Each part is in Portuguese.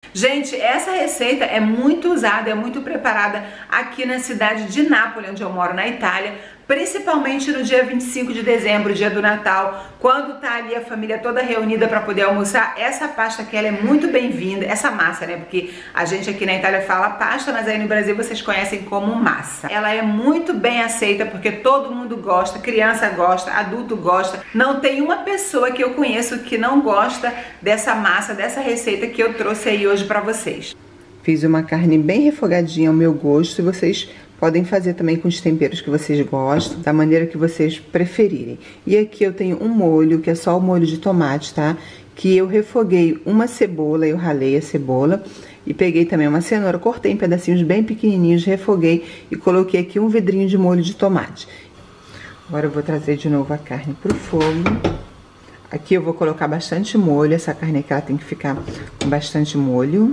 Gente, essa receita é muito usada, é muito preparada aqui na cidade de Nápoles, onde eu moro, na Itália, principalmente no dia 25 de dezembro, dia do Natal, quando tá ali a família toda reunida para poder almoçar. Essa pasta aqui, ela é muito bem-vinda, essa massa, né, porque a gente aqui na Itália fala pasta, mas aí no Brasil vocês conhecem como massa. Ela é muito bem aceita porque todo mundo gosta, criança gosta, adulto gosta. Não tem uma pessoa que eu conheço que não gosta dessa massa, dessa receita que eu trouxe aí hoje para vocês. Fiz uma carne bem refogadinha ao meu gosto e vocês podem fazer também com os temperos que vocês gostam, da maneira que vocês preferirem. E aqui eu tenho um molho, que é só o molho de tomate, tá? Que eu refoguei uma cebola, eu ralei a cebola. E peguei também uma cenoura, cortei em pedacinhos bem pequenininhos, refoguei e coloquei aqui um vidrinho de molho de tomate. Agora eu vou trazer de novo a carne pro fogo. Aqui eu vou colocar bastante molho, essa carne aqui ela tem que ficar com bastante molho.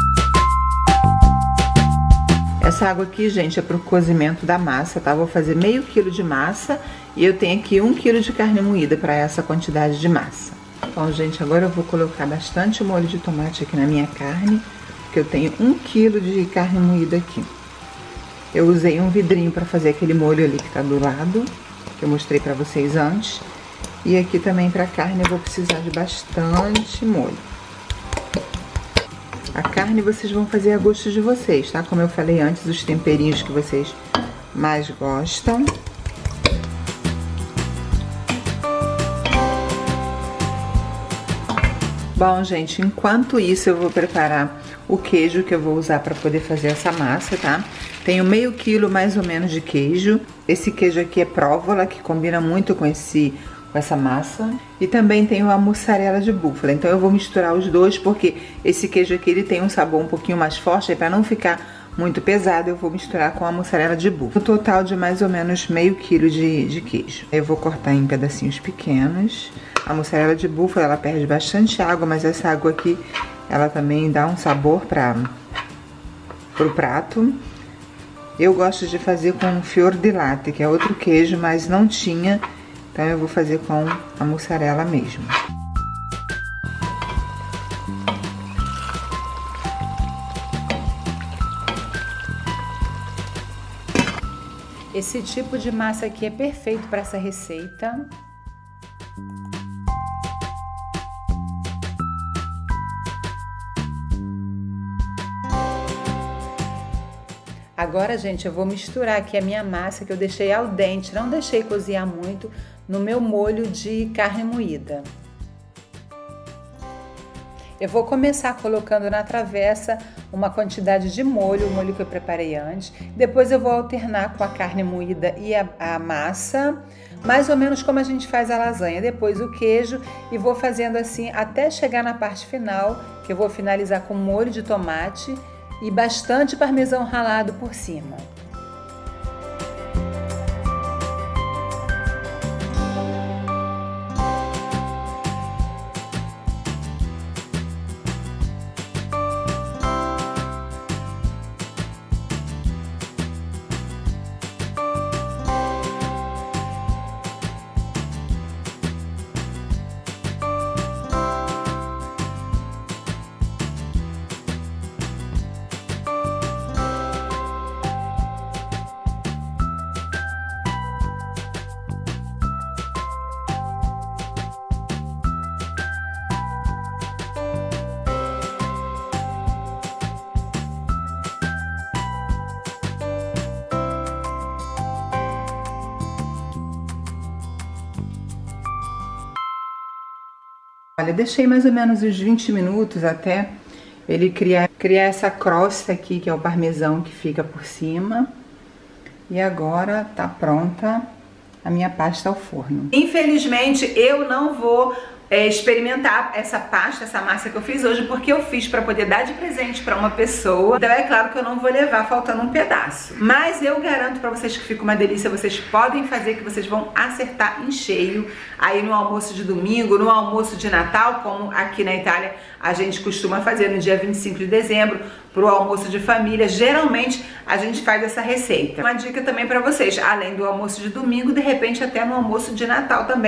Essa água aqui, gente, é pro cozimento da massa, tá? Vou fazer meio quilo de massa e eu tenho aqui 1 quilo de carne moída para essa quantidade de massa. Então, gente, agora eu vou colocar bastante molho de tomate aqui na minha carne, porque eu tenho 1 quilo de carne moída aqui. Eu usei um vidrinho para fazer aquele molho ali que tá do lado, que eu mostrei para vocês antes. E aqui também para carne eu vou precisar de bastante molho. A carne vocês vão fazer a gosto de vocês, tá? Como eu falei antes, os temperinhos que vocês mais gostam. Bom, gente, enquanto isso eu vou preparar o queijo que eu vou usar para poder fazer essa massa, tá? Tenho meio quilo mais ou menos de queijo. Esse queijo aqui é próvola, que combina muito com essa massa. E também tenho a mussarela de búfala. Então eu vou misturar os dois porque esse queijo aqui ele tem um sabor um pouquinho mais forte. E para não ficar muito pesado eu vou misturar com a mussarela de búfala. Um total de mais ou menos meio quilo de queijo. Eu vou cortar em pedacinhos pequenos. A mussarela de búfala ela perde bastante água, mas essa água aqui ela também dá um sabor pro prato. Eu gosto de fazer com fior di latte, que é outro queijo, mas não tinha. Então eu vou fazer com a mussarela mesmo. Esse tipo de massa aqui é perfeito para essa receita. Agora, gente, eu vou misturar aqui a minha massa que eu deixei al dente, não deixei cozinhar muito, no meu molho de carne moída. Eu vou começar colocando na travessa uma quantidade de molho, o molho que eu preparei antes. Depois eu vou alternar com a carne moída e a massa, mais ou menos como a gente faz a lasanha. Depois o queijo e vou fazendo assim até chegar na parte final, que eu vou finalizar com molho de tomate e bastante parmesão ralado por cima. Olha, deixei mais ou menos uns 20 minutos até ele criar essa crosta aqui, que é o parmesão que fica por cima. E agora tá pronta a minha pasta ao forno. Infelizmente, eu não vou experimentar essa pasta, essa massa que eu fiz hoje, porque eu fiz para poder dar de presente para uma pessoa. Então é claro que eu não vou levar faltando um pedaço. Mas eu garanto para vocês que fica uma delícia. Vocês podem fazer, que vocês vão acertar em cheio aí no almoço de domingo, no almoço de Natal, como aqui na Itália a gente costuma fazer no dia 25 de dezembro, pro almoço de família. Geralmente a gente faz essa receita. Uma dica também para vocês, além do almoço de domingo, de repente até no almoço de Natal também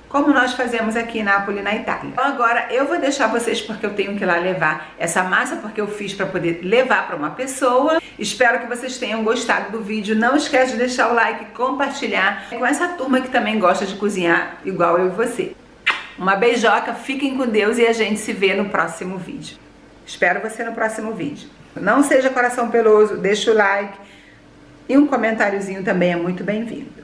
como nós fazemos aqui em Nápoles, na Itália. Então agora eu vou deixar vocês porque eu tenho que ir lá levar essa massa, porque eu fiz para poder levar para uma pessoa. Espero que vocês tenham gostado do vídeo. Não esquece de deixar o like, compartilhar com essa turma que também gosta de cozinhar igual eu e você. Uma beijoca, fiquem com Deus e a gente se vê no próximo vídeo. Espero você no próximo vídeo. Não seja coração peloso, deixa o like e um comentáriozinho também é muito bem-vindo.